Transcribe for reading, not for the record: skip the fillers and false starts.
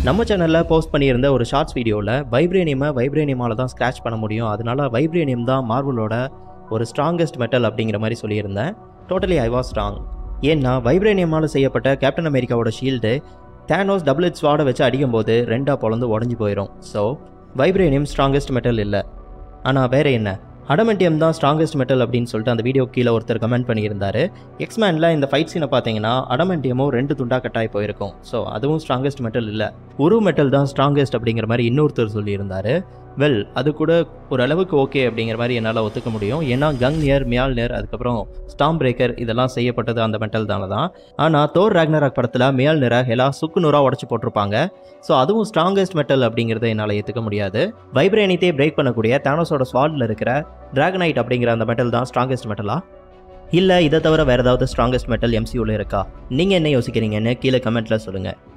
நம்ம சேனலில் போஸ்ட் பண்ணியிருந்த ஒரு ஷார்ட்ஸ் வீடியோவில் வைப்ரேனியமால தான் ஸ்க்ராட்ச் பண்ண முடியும், அதனால வைப்ரேனியம் தான் மார்வலோட ஒரு ஸ்ட்ராங்கஸ்ட் மெட்டல் அப்படிங்கிற மாதிரி சொல்லியிருந்தேன். Totally I was strong. ஏன்னா வைப்ரேனியமால் செய்யப்பட்ட கேப்டன் அமெரிக்காவோட ஷீல்டு தேனோஸ் டபுள் எட்ஜ் ஸ்வார்டை வச்சு அடிக்கும்போது ரெண்டாக பொழந்து உடஞ்சி போயிடும். ஸோ வைப்ரேனியம் ஸ்ட்ராங்கஸ்ட் மெட்டல் இல்லை. ஆனால் வேறு என்ன, அடமெண்டியம் தான் ஸ்ட்ராங்கஸ்ட் மெட்டல் அப்படின்னு சொல்லிட்டு அந்த வீடியோ கீழே ஒருத்தர் கமெண்ட் பண்ணியிருந்தார். எக்ஸ்மேனில் இந்த ஃபைட் சீனை பார்த்தீங்கன்னா அடமெண்டியமும் 2 துண்டாக கட்டாய் போயிருக்கும். ஸோ அதுவும் ஸ்ட்ராங்கஸ்ட் மெட்டல் இல்லை, ஒரு மெட்டல் தான் ஸ்ட்ராங்கஸ்ட் அப்படிங்கிற மாதிரி இன்னொருத்தர் சொல்லியிருந்தார். வெல், அது கூட ஓரளவுக்கு ஓகே அப்படிங்கிற மாதிரி என்னால் ஒத்துக்க முடியும். ஏன்னா கங்னியர், மியால்னியர், அதுக்கப்புறம் ஸ்டாம் பிரேக்கர் இதெல்லாம் செய்யப்பட்டது அந்த மெட்டல் தானே தான். ஆனால் தோர் ராக்னராக் படத்தில் மியால்னியரை ஹெலா சுக்குநூறாக உடச்சி போட்டிருப்பாங்க. ஸோ அதுவும் ஸ்ட்ராங்கஸ்ட் மெட்டல் அப்படிங்கிறத என்னால் ஏற்றுக்க முடியாது. வைப்ரேனியத்தை பிரேக் பண்ணக்கூடிய தானோஸோட ஸ்வார்டில் இருக்கிற டிராகனைட் அப்படிங்கிற அந்த மெட்டல் தான் ஸ்ட்ராங்கஸ்ட் மெட்டலா, இல்லை இதை தவிர வேறு ஏதாவது ஸ்ட்ராங்கஸ்ட் மெட்டல் MCUவில் இருக்கா? நீங்கள் என்ன யோசிக்கிறீங்கன்னு கீழே கமெண்ட்டில் சொல்லுங்கள்.